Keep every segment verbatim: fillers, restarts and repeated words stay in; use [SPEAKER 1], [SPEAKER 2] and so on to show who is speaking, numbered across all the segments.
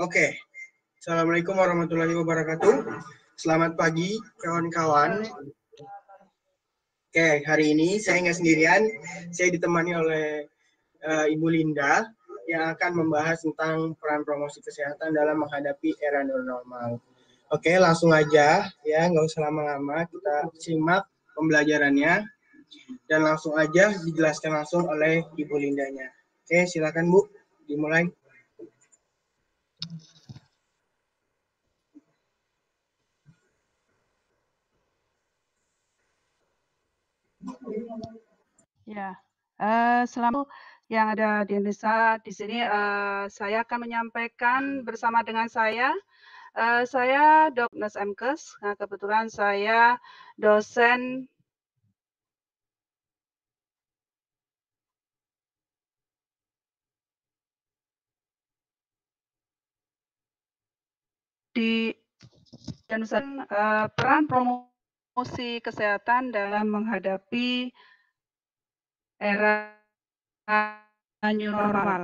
[SPEAKER 1] Oke, Assalamualaikum warahmatullahi wabarakatuh. Selamat pagi, kawan-kawan. Oke, hari ini saya nggak sendirian. Saya ditemani oleh uh, Ibu Linda yang akan membahas tentang peran promosi kesehatan dalam menghadapi era new normal. Oke, langsung aja ya, nggak usah lama-lama. Kita simak pembelajarannya dan langsung aja dijelaskan langsung oleh Ibu Lindanya. Oke, silakan Bu, dimulai.
[SPEAKER 2] Ya, uh, selamat yang ada di Indonesia. Di sini uh, saya akan menyampaikan bersama dengan saya. Uh, saya Doktor Nes Emkes. Nah, kebetulan saya dosen di dan uh, peran promosi kesehatan dalam menghadapi era new normal.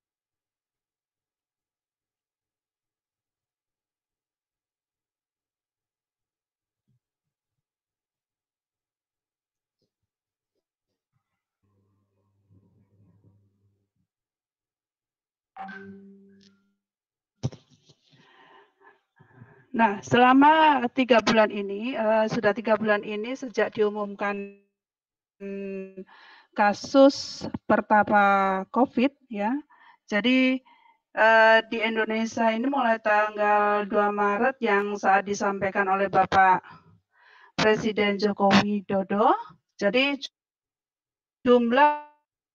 [SPEAKER 2] Nah, selama tiga bulan ini, uh, sudah tiga bulan ini sejak diumumkan hmm, kasus pertama COVID, ya. Jadi uh, di Indonesia ini mulai tanggal dua Maret yang saat disampaikan oleh Bapak Presiden Joko Widodo, jadi jumlah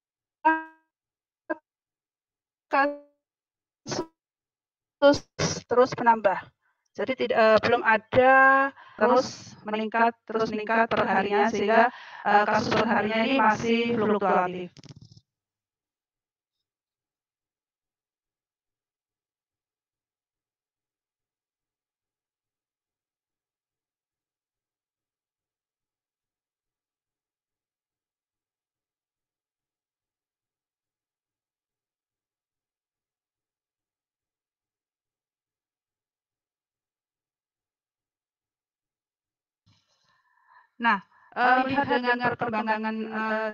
[SPEAKER 2] kasus terus menambah. Jadi tidak uh, belum ada terus meningkat terus meningkat per harinya sehingga uh, kasus per harinya ini masih fluktuatif. Nah, uh, melihat dengan perkembangan uh,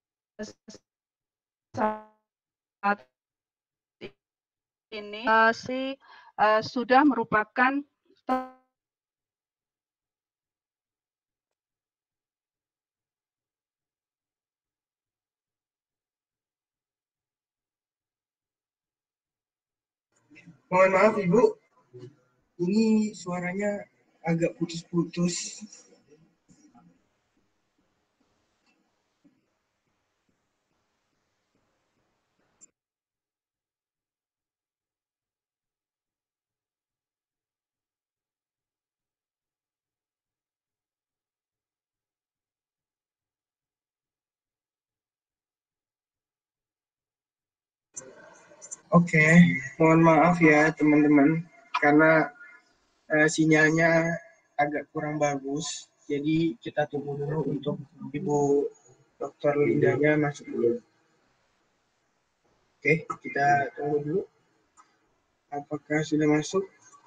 [SPEAKER 2] saat ini uh, si uh, sudah merupakan
[SPEAKER 1] Mohon maaf Ibu, ini suaranya agak putus-putus. Oke, mohon maaf ya teman-teman, karena uh, sinyalnya agak kurang bagus. Jadi kita tunggu dulu untuk Ibu Dokter Lindanya masuk dulu. Oke, kita tunggu dulu. Apakah sudah masuk?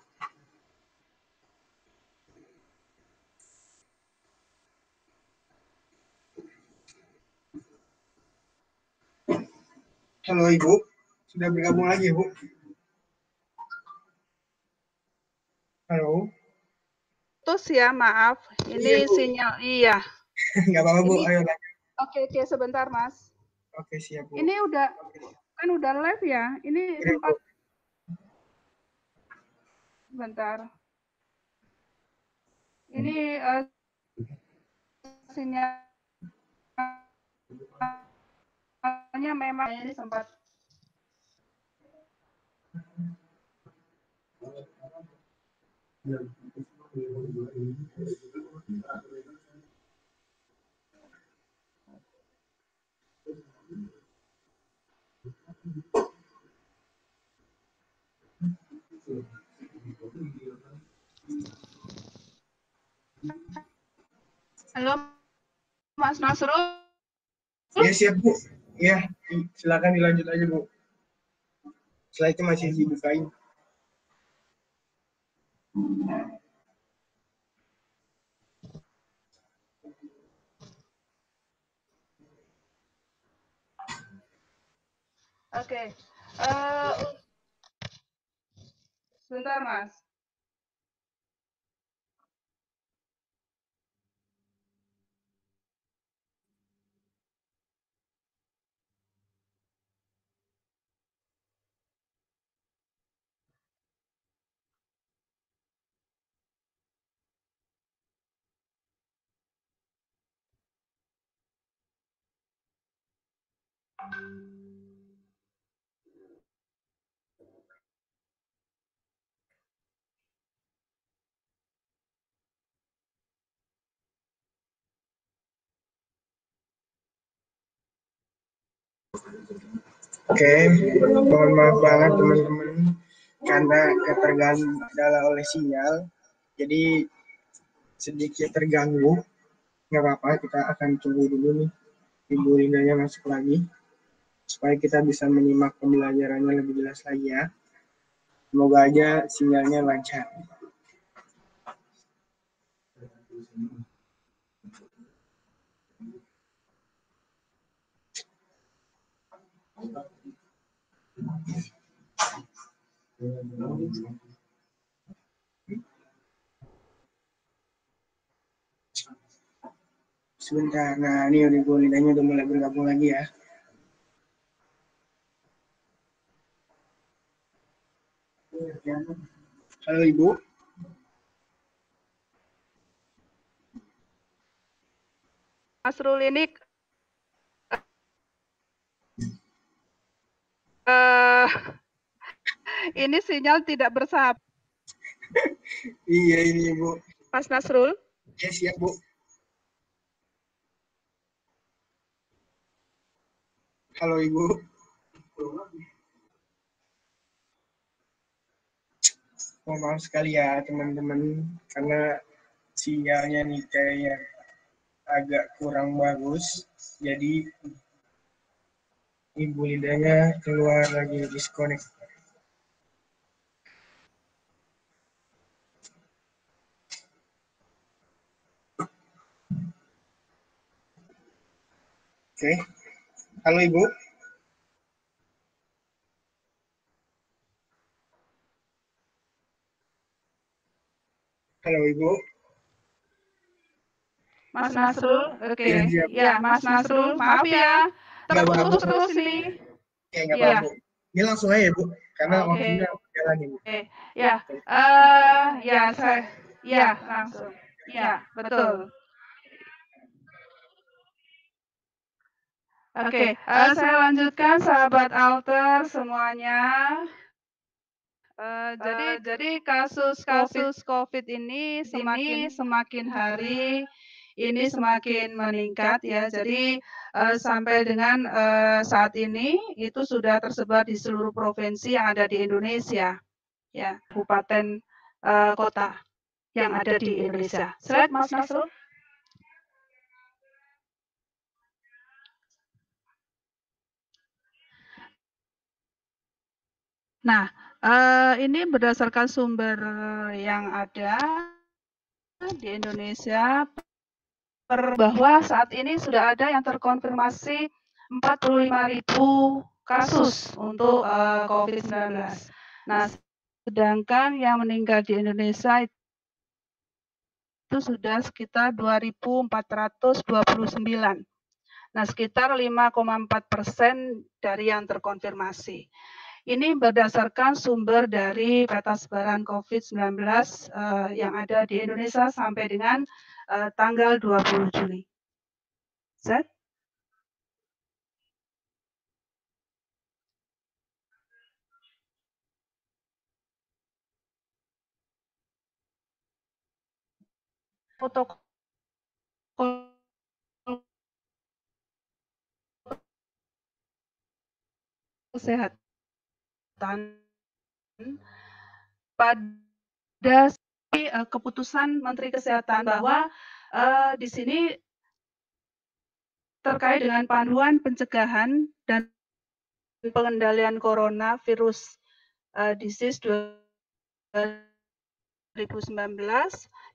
[SPEAKER 1] Halo Ibu, sudah bergabung lagi Ibu? Halo?
[SPEAKER 2] Putus ya, maaf. Ini iya, sinyal, iya.
[SPEAKER 1] Nggak apa-apa Bu, ini... ayo lanjut.
[SPEAKER 2] Oke, oke, sebentar Mas.
[SPEAKER 1] Oke, siap Bu.
[SPEAKER 2] Ini udah, kan udah live ya? Ini ya, sempat... Bu. Sebentar. Ini uh, sinyalnya memang ini sempat... Halo, Mas Nasrul.
[SPEAKER 1] Ya siap Bu. Ya, silakan dilanjut aja Bu. Setelah itu masih dibukain.
[SPEAKER 2] Oke, uh, sebentar Mas.
[SPEAKER 1] Oke, mohon maaf banget teman-teman karena ketergandala oleh sinyal, jadi sedikit terganggu. Nggak apa-apa, kita akan tunggu dulu nih Ibu Lindanya masuk lagi supaya kita bisa menyimak pembelajarannya lebih jelas lagi ya. Semoga aja sinyalnya lancar. Sebentar, nah ini udah Ibu Lindanya udah mulai bergabung lagi ya. Halo Ibu.
[SPEAKER 2] Mas Rul ini uh, ini sinyal tidak bersahabat.
[SPEAKER 1] Iya ini Ibu.
[SPEAKER 2] Mas Nasrul.
[SPEAKER 1] Ya siap Bu. Halo Ibu. Oh, maaf sekali ya teman-teman karena sinyalnya nih kayaknya agak kurang bagus. Jadi Ibu Lidanya keluar lagi disconnect. Oke, halo Ibu. Halo Ibu.
[SPEAKER 2] Mas Nasrul, oke. Okay.
[SPEAKER 1] Ya,
[SPEAKER 2] ya, Mas Nasrul, maaf ya. Terputus terus ini.
[SPEAKER 1] Oke, nggak apa-apa, Bu. Ini langsung aja, Bu. Karena
[SPEAKER 2] okay.
[SPEAKER 1] waktunya jalan nih, Bu.
[SPEAKER 2] Oke, okay. ya. Uh, ya, saya, ya, langsung. Ya, betul. Oke, okay. uh, saya lanjutkan sahabat Alter semuanya. Uh, jadi, uh, jadi kasus kasus COVID ini semakin semakin hari ini semakin meningkat ya. Jadi uh, sampai dengan uh, saat ini itu sudah tersebar di seluruh provinsi yang ada di Indonesia, ya, kabupaten uh, kota yang ada di Indonesia. Slide Mas Nasrul. Nah, uh, ini berdasarkan sumber yang ada di Indonesia bahwa saat ini sudah ada yang terkonfirmasi empat puluh lima ribu kasus untuk uh, COVID sembilan belas. Nah, sedangkan yang meninggal di Indonesia itu sudah sekitar dua ribu empat ratus dua puluh sembilan. Nah, sekitar lima koma empat persen dari yang terkonfirmasi. Ini berdasarkan sumber dari peta sebaran COVID sembilan belas uh, yang ada di Indonesia sampai dengan uh, tanggal dua puluh Juli. Z? Protokol kesehatan pada uh, keputusan Menteri Kesehatan bahwa uh, di sini terkait dengan panduan pencegahan dan pengendalian coronavirus uh, disease ribu sembilan belas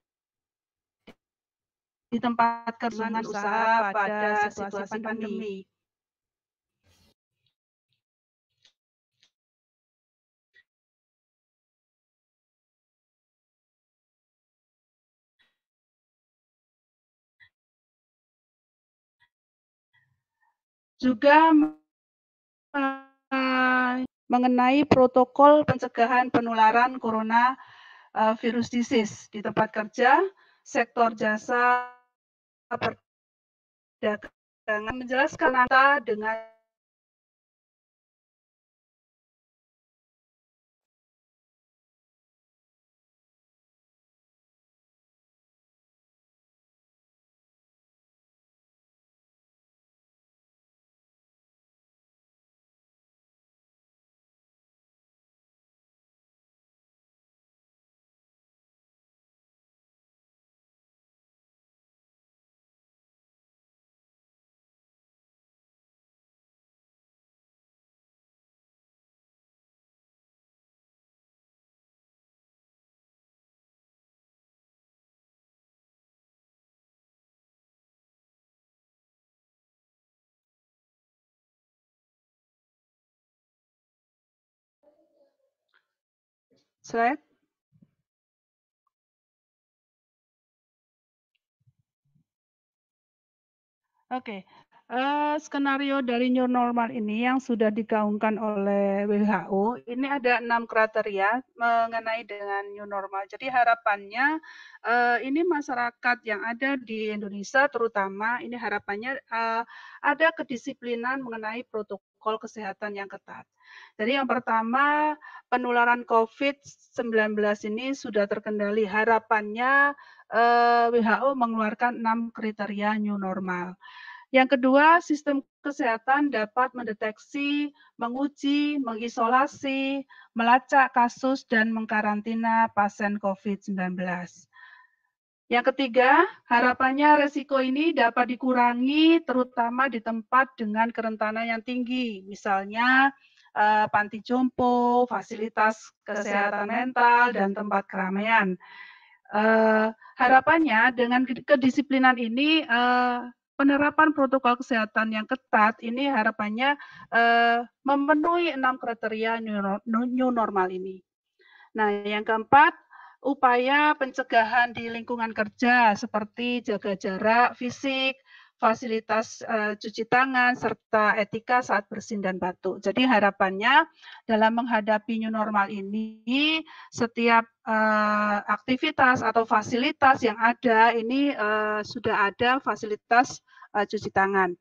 [SPEAKER 2] di tempat kerja usaha pada situasi pandemi. Juga mengenai protokol pencegahan penularan corona uh, virus disease di tempat kerja, sektor jasa, perdagangan, menjelaskan data dengan slide. Oke, okay. uh, skenario dari new normal ini yang sudah digaungkan oleh W H O, ini ada enam kriteria mengenai dengan new normal. Jadi harapannya uh, ini masyarakat yang ada di Indonesia terutama, ini harapannya uh, ada kedisiplinan mengenai protokol kesehatan yang ketat. Jadi yang pertama, penularan COVID sembilan belas ini sudah terkendali. Harapannya uh, W H O mengeluarkan enam kriteria new normal. Yang kedua, sistem kesehatan dapat mendeteksi, menguji, mengisolasi, melacak kasus, dan mengkarantina pasien COVID sembilan belas. Yang ketiga, harapannya resiko ini dapat dikurangi terutama di tempat dengan kerentanan yang tinggi, misalnya eh, panti jompo, fasilitas kesehatan mental, dan tempat keramaian. Eh, harapannya dengan kedisiplinan ini, eh, penerapan protokol kesehatan yang ketat ini harapannya uh, memenuhi enam kriteria new normal ini. Nah, yang keempat, upaya pencegahan di lingkungan kerja seperti jaga jarak fisik, fasilitas uh, cuci tangan, serta etika saat bersin dan batuk. Jadi harapannya dalam menghadapi new normal ini, setiap uh, aktivitas atau fasilitas yang ada ini uh, sudah ada fasilitas uh, cuci tangan.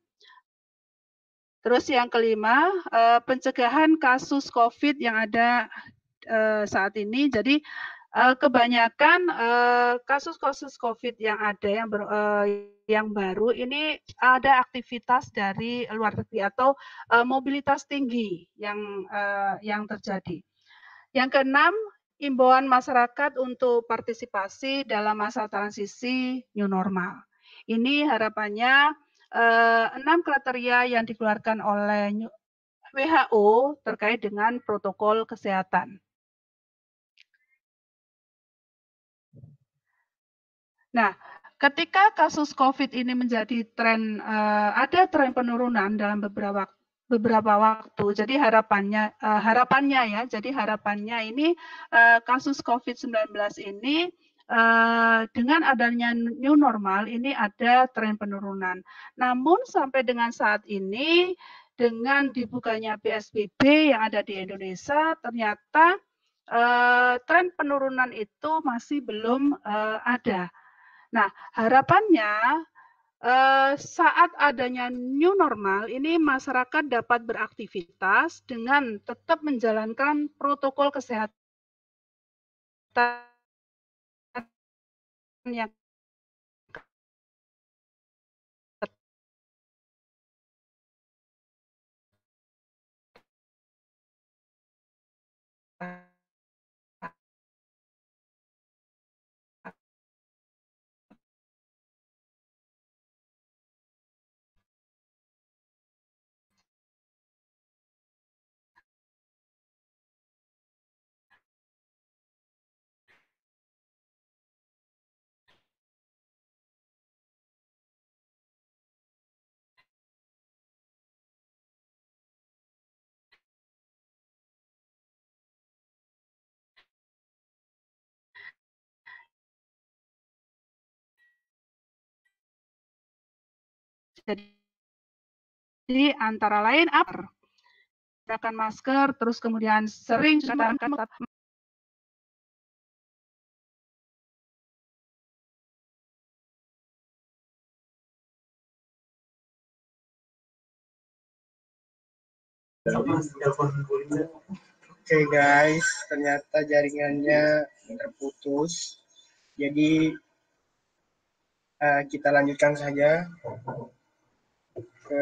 [SPEAKER 2] Terus yang kelima, uh, pencegahan kasus COVID yang ada uh, saat ini. Jadi uh, kebanyakan kasus-kasus uh, COVID yang ada yang ber, uh, yang baru ini ada aktivitas dari luar negeri atau uh, mobilitas tinggi yang uh, yang terjadi. Yang keenam, imbauan masyarakat untuk partisipasi dalam masa transisi new normal. Ini harapannya uh, enam kriteria yang dikeluarkan oleh W H O terkait dengan protokol kesehatan. Nah, ketika kasus COVID ini menjadi tren, uh, ada tren penurunan dalam beberapa beberapa waktu. Jadi harapannya, uh, harapannya ya, jadi harapannya ini uh, kasus COVID sembilan belas ini uh, dengan adanya new normal ini ada tren penurunan. Namun sampai dengan saat ini, dengan dibukanya P S B B yang ada di Indonesia, ternyata uh, tren penurunan itu masih belum uh, ada. Nah, harapannya eh, saat adanya new normal ini masyarakat dapat beraktivitas dengan tetap menjalankan protokol kesehatan yang Jadi antara lain apa? Menggunakan masker, terus kemudian sering menggunakan
[SPEAKER 1] Oke okay, guys, ternyata jaringannya terputus. Jadi uh, kita lanjutkan saja ke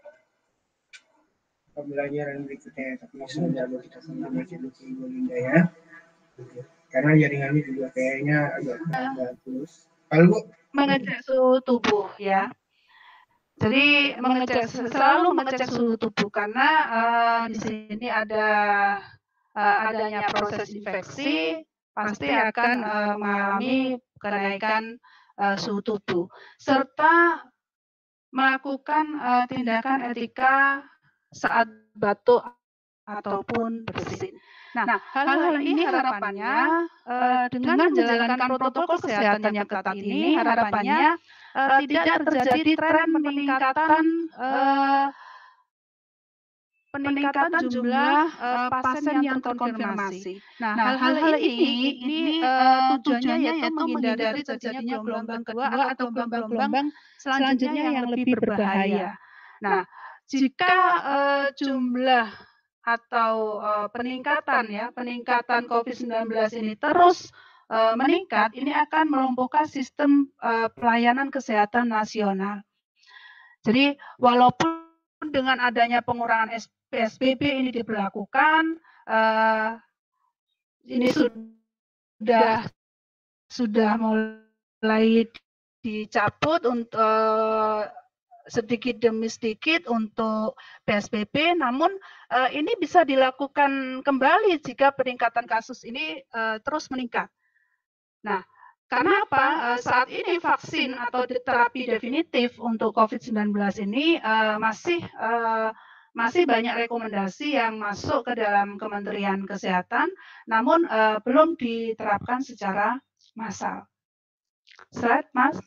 [SPEAKER 1] pembelajaran berikutnya. Tapi sebelumnya kita sambung dulu ke Ibu Linda ya. Karena jaringannya juga kayaknya agak bagus. Kalau
[SPEAKER 2] mengecek suhu tubuh ya. Jadi mengecek selalu mengecek suhu tubuh karena uh, di sini ada uh, adanya proses infeksi pasti akan uh, mengalami kenaikan uh, suhu tubuh serta melakukan uh, tindakan etika saat batuk ataupun bersin. Nah, hal-hal ini harapannya uh, dengan menjalankan protokol kesehatan yang ketat ini harapannya uh, tidak terjadi tren peningkatan uh, peningkatan jumlah uh, pasien yang terkonfirmasi. Nah, hal-hal ini ini uh, tujuannya yaitu menghindari terjadinya gelombang kedua atau gelombang-gelombang selanjutnya yang lebih berbahaya. Nah, jika uh, jumlah atau uh, peningkatan ya peningkatan COVID sembilan belas ini terus uh, meningkat, ini akan melumpuhkan sistem uh, pelayanan kesehatan nasional. Jadi walaupun dengan adanya pengurangan P S B B ini diberlakukan, uh, ini sudah sudah mulai dicabut untuk uh, sedikit demi sedikit untuk P S B B, namun uh, ini bisa dilakukan kembali jika peningkatan kasus ini uh, terus meningkat. Nah, karena apa? Uh, saat ini vaksin atau terapi definitif untuk COVID sembilan belas ini uh, masih uh, masih banyak rekomendasi yang masuk ke dalam Kementerian Kesehatan, namun uh, belum diterapkan secara massal. Slide, Mas.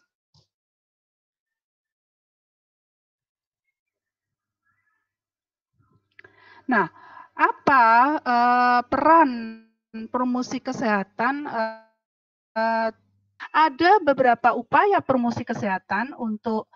[SPEAKER 2] Nah, apa uh, peran promosi kesehatan? Uh, uh, ada beberapa upaya promosi kesehatan untuk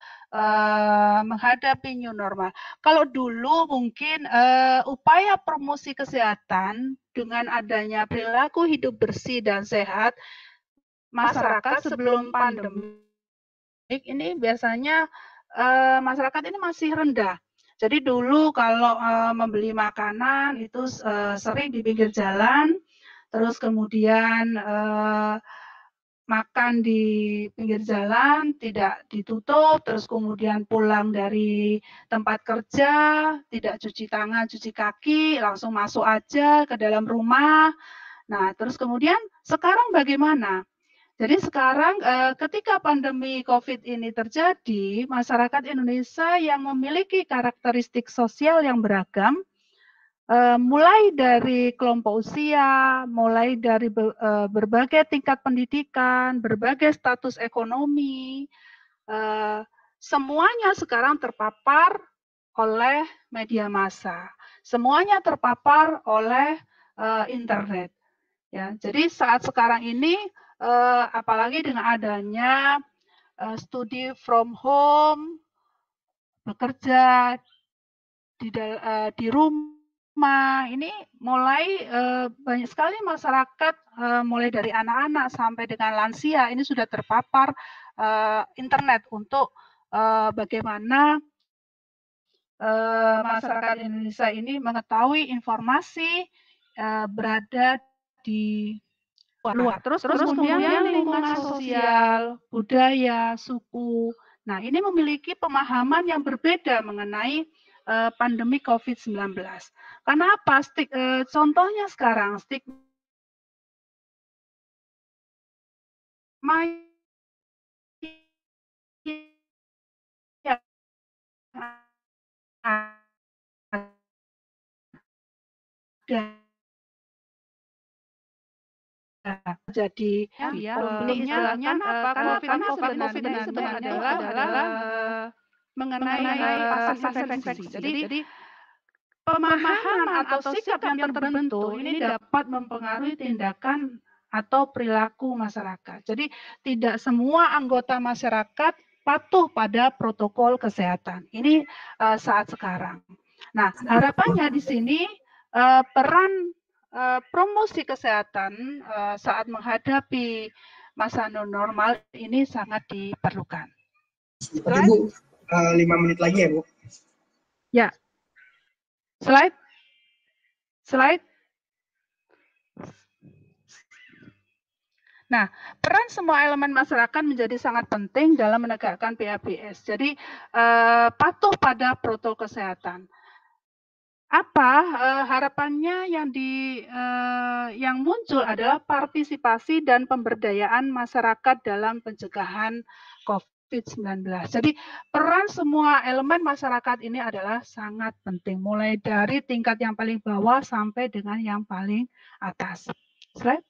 [SPEAKER 2] uh, menghadapi new normal. Kalau dulu mungkin uh, upaya promosi kesehatan dengan adanya perilaku hidup bersih dan sehat, masyarakat sebelum pandemi ini biasanya uh, masyarakat ini masih rendah. Jadi dulu kalau uh, membeli makanan itu uh, sering di pinggir jalan, terus kemudian uh, makan di pinggir jalan tidak ditutup, terus kemudian pulang dari tempat kerja tidak cuci tangan, cuci kaki, langsung masuk aja ke dalam rumah. Nah, terus kemudian sekarang bagaimana? Jadi sekarang ketika pandemi COVID ini terjadi, masyarakat Indonesia yang memiliki karakteristik sosial yang beragam, mulai dari kelompok usia, mulai dari berbagai tingkat pendidikan, berbagai status ekonomi, semuanya sekarang terpapar oleh media massa, semuanya terpapar oleh internet. Ya, jadi saat sekarang ini Uh, apalagi dengan adanya uh, studi from home, bekerja di, uh, di rumah, ini mulai uh, banyak sekali masyarakat, uh, mulai dari anak-anak sampai dengan lansia, ini sudah terpapar uh, internet untuk uh, bagaimana uh, masyarakat Indonesia ini mengetahui informasi uh, berada di luar. Terus, terus kemudian, kemudian lingkungan sosial, budaya, suku. Nah, ini memiliki pemahaman yang berbeda mengenai uh, pandemi COVID sembilan belas. Karena apa? Stik, uh, contohnya sekarang, stigma jadi ya, belum istilahnya apa? Karena, karena sebenarnya, sebenarnya adalah, adalah mengenai, mengenai uh, pasien infeksi. Jadi, jadi pemahaman atau sikap yang terbentuk ini dapat mempengaruhi tindakan atau perilaku masyarakat. Jadi tidak semua anggota masyarakat patuh pada protokol kesehatan. Ini uh, saat sekarang. Nah, harapannya di sini uh, peran uh, promosi kesehatan uh, saat menghadapi masa new normal ini sangat diperlukan.
[SPEAKER 1] Oke Bu, uh, lima menit lagi ya Bu.
[SPEAKER 2] Ya. Slide. Slide. Nah, peran semua elemen masyarakat menjadi sangat penting dalam menegakkan P A B S. Jadi, eh, patuh pada protokol kesehatan. Apa eh, harapannya yang di eh, yang muncul adalah partisipasi dan pemberdayaan masyarakat dalam pencegahan COVID sembilan belas. Jadi peran semua elemen masyarakat ini adalah sangat penting, mulai dari tingkat yang paling bawah sampai dengan yang paling atas. Slide.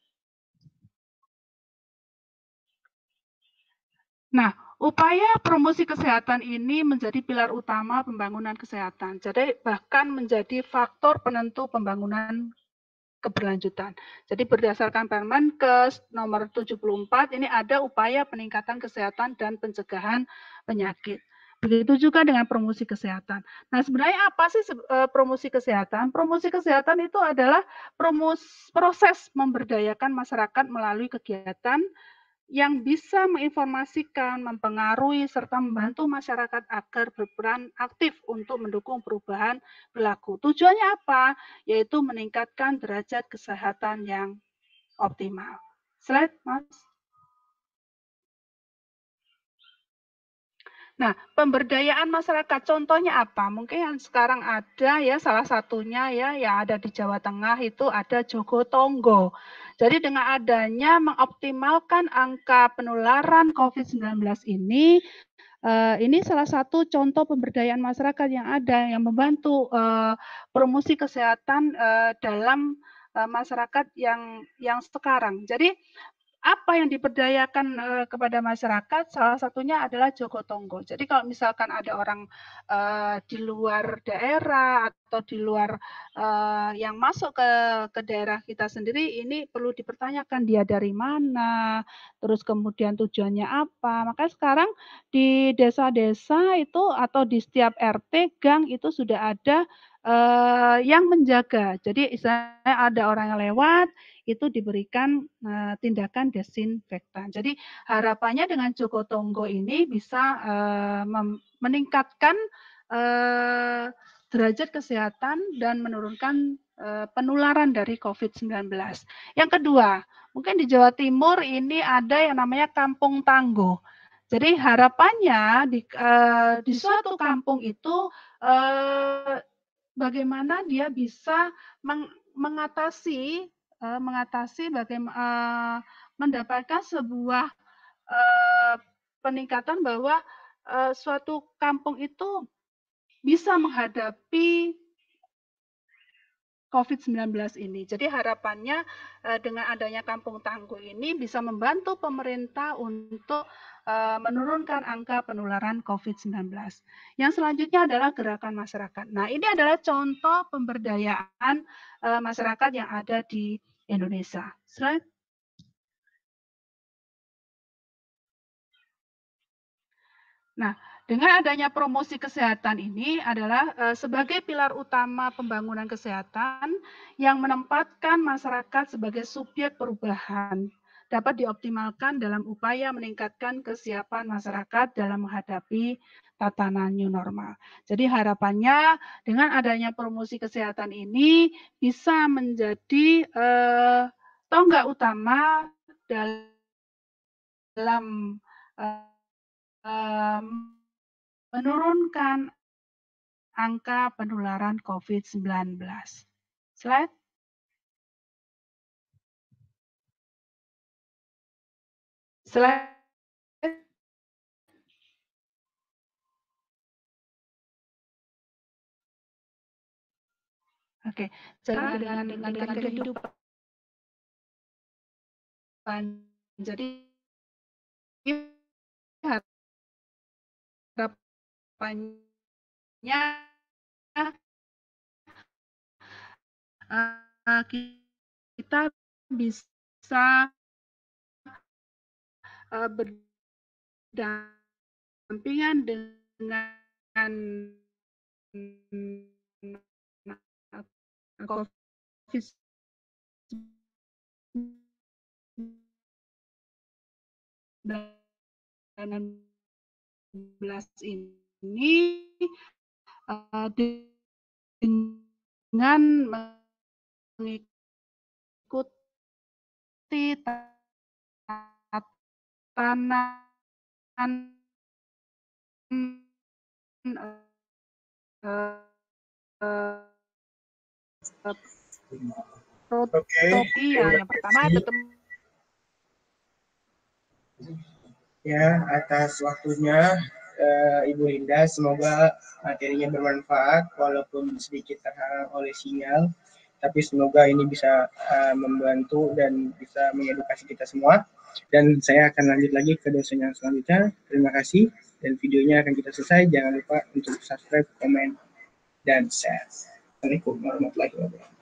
[SPEAKER 2] Nah, upaya promosi kesehatan ini menjadi pilar utama pembangunan kesehatan. Jadi bahkan menjadi faktor penentu pembangunan keberlanjutan. Jadi berdasarkan Permenkes nomor tujuh puluh empat ini ada upaya peningkatan kesehatan dan pencegahan penyakit. Begitu juga dengan promosi kesehatan. Nah, sebenarnya apa sih promosi kesehatan? Promosi kesehatan itu adalah promos, proses memberdayakan masyarakat melalui kegiatan yang bisa menginformasikan, mempengaruhi, serta membantu masyarakat agar berperan aktif untuk mendukung perubahan perilaku. Tujuannya apa? Yaitu meningkatkan derajat kesehatan yang optimal. Slide, Mas. Nah, pemberdayaan masyarakat contohnya apa? Mungkin yang sekarang ada ya, salah satunya ya yang ada di Jawa Tengah itu ada Jogotongo. Jadi dengan adanya mengoptimalkan angka penularan COVID sembilan belas ini, uh, ini salah satu contoh pemberdayaan masyarakat yang ada yang membantu uh, promosi kesehatan uh, dalam uh, masyarakat yang yang sekarang. Jadi apa yang diberdayakan uh, kepada masyarakat salah satunya adalah Jogotongo. Jadi kalau misalkan ada orang uh, di luar daerah atau di luar uh, yang masuk ke ke daerah kita sendiri, ini perlu dipertanyakan dia dari mana, terus kemudian tujuannya apa. Maka sekarang di desa-desa itu atau di setiap R T gang itu sudah ada uh, yang menjaga. Jadi istilahnya ada orang yang lewat itu diberikan uh, tindakan desinfektan. Jadi harapannya dengan Jogotongo ini bisa uh, meningkatkan uh, derajat kesehatan dan menurunkan uh, penularan dari COVID sembilan belas. Yang kedua, mungkin di Jawa Timur ini ada yang namanya Kampung Tangguh. Jadi harapannya di, uh, di suatu kampung itu uh, bagaimana dia bisa meng, mengatasi uh, mengatasi bagaimana uh, mendapatkan sebuah uh, peningkatan bahwa uh, suatu kampung itu bisa menghadapi COVID sembilan belas ini. Jadi harapannya uh, dengan adanya kampung tangguh ini bisa membantu pemerintah untuk uh, menurunkan angka penularan COVID sembilan belas. Yang selanjutnya adalah gerakan masyarakat. Nah, ini adalah contoh pemberdayaan uh, masyarakat yang ada di Indonesia. Slide. Nah, dengan adanya promosi kesehatan ini adalah uh, sebagai pilar utama pembangunan kesehatan yang menempatkan masyarakat sebagai subjek perubahan dapat dioptimalkan dalam upaya meningkatkan kesiapan masyarakat dalam menghadapi tatanan new normal. Jadi harapannya dengan adanya promosi kesehatan ini bisa menjadi uh, tonggak utama dalam uh, um, menurunkan angka penularan COVID sembilan belas. Slide. Slide. Oke, jadi dengan dengan dengan kehidupan. Jadi harapannya uh, kita bisa uh, berdampingan dengan COVID sembilan belas ini uh, dengan mengikuti tatanan uh, uh,
[SPEAKER 1] Oke,
[SPEAKER 2] okay, ya, yang pertama tetap
[SPEAKER 1] ya atas waktunya uh, Ibu Linda. Semoga materinya bermanfaat walaupun sedikit terhalang oleh sinyal, tapi semoga ini bisa uh, membantu dan bisa mengedukasi kita semua. Dan saya akan lanjut lagi ke dosen yang selanjutnya. Terima kasih, dan videonya akan kita selesai. Jangan lupa untuk subscribe, komen, dan share. Assalamualaikum warahmatullahi wabarakatuh.